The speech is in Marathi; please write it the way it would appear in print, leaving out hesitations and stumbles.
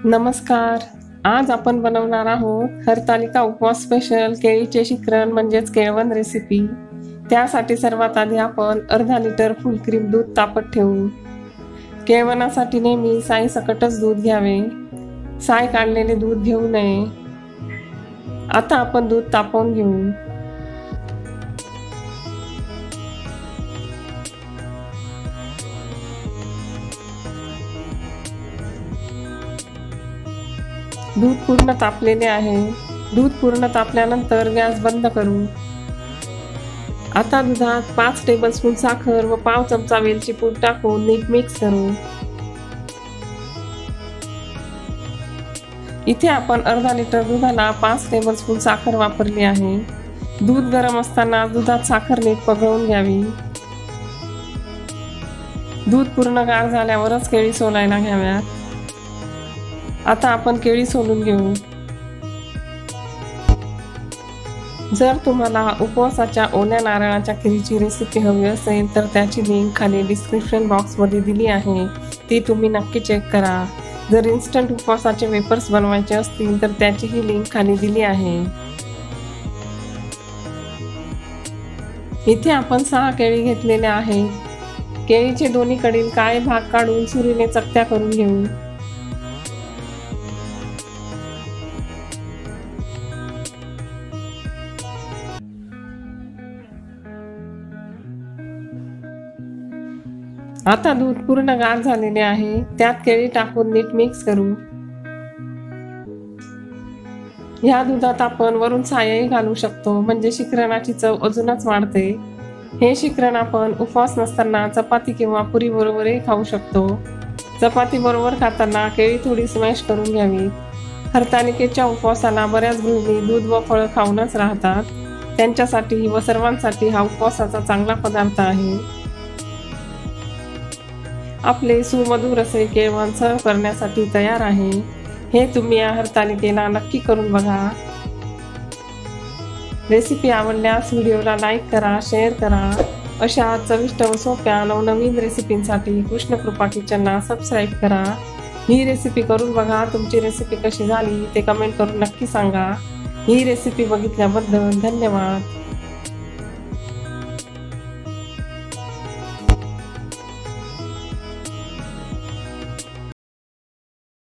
नमस्कार. आज आपण बनवणार आहोत हरतालिका उपवास स्पेशल केळीचे शिकरण म्हणजेच केळवण रेसिपी। त्यासाठी सर्वात आधी आपण अर्धा लिटर फुल क्रीम दूध तापत ठेवू। केळवणासाठी नेहमी साई सकटच दूध घ्यावे, साय काढलेले दूध घेऊ नये। आता आपण दूध तापवून घेऊ। दूध पूर्ण तापलेले आहे। दूध पूर्ण तापल्यानंतर गॅस बंद करू। आता दुधात 5 टेबलस्पून साखर व पाव चमचा वेलची पूड टाकून नीट मिक्स करू। इथे आपण अर्धा लिटर दुधाला 5 टेबलस्पून साखर वापरली आहे। दूध गरम असताना दुधात साखर नीट पगळून घ्यावी। दूध पूर्ण गार झाल्यावरच केळी सोलायला घ्याव्यात। आता आपण केळी सोलून घेऊ। जर तुम्हाला उपवासाच्या ओल्या नारळाच्या खिरीची रेसिपी हवी असेल तर त्याची लिंक खाली डिस्क्रिप्शन बॉक्समध्ये दिली आहे, ती तुम्ही नक्की चेक करा। जर इन्स्टंट उपवासाचे वेफर्स बनवायचे असतील तर त्याचीही लिंक खाली दिली आहे। इथे आपण 6 केळी घेतलेले आहेत। केळीचे दोन्हीकडील काळे भाग काढून सुरीने चकत्या करून घेऊ। आता दूध पूर्ण गार झालेले आहे, त्यात केळी टाकून नीट मिक्स करू। ह्या दुधात आपण वरून सायही घालू शकतो, म्हणजे शिकरणाची चव अजूनच वाढते। हे शिकरण आपण उपवास नसताना चपाती किंवा पुरी बरोबरही खाऊ शकतो। चपाती बरोबर खाताना केळी थोडी स्मॅश करून घ्यावी। हरतालिकेच्या उपवासाला बऱ्याच गृहिणी दूध व फळं खाऊनच राहतात, त्यांच्यासाठी व सर्वांसाठी हा उपवासाचा चांगला पदार्थ आहे। आपले सुमधुर असे केळवण सर्व करण्यासाठी तयार आहे। हे तुम्ही या हरतालिकेला नक्की करून बघा। रेसिपी आवडल्यास व्हिडिओला लाईक करा, शेअर करा। अशा चविष्ट व सोप्या नवनवीन रेसिपींसाठी कृष्णकृपा किचनला सबस्क्राईब करा। ही रेसिपी करून बघा, तुमची रेसिपी कशी झाली ते कमेंट करून नक्की सांगा। ही रेसिपी बघितल्याबद्दल धन्यवाद।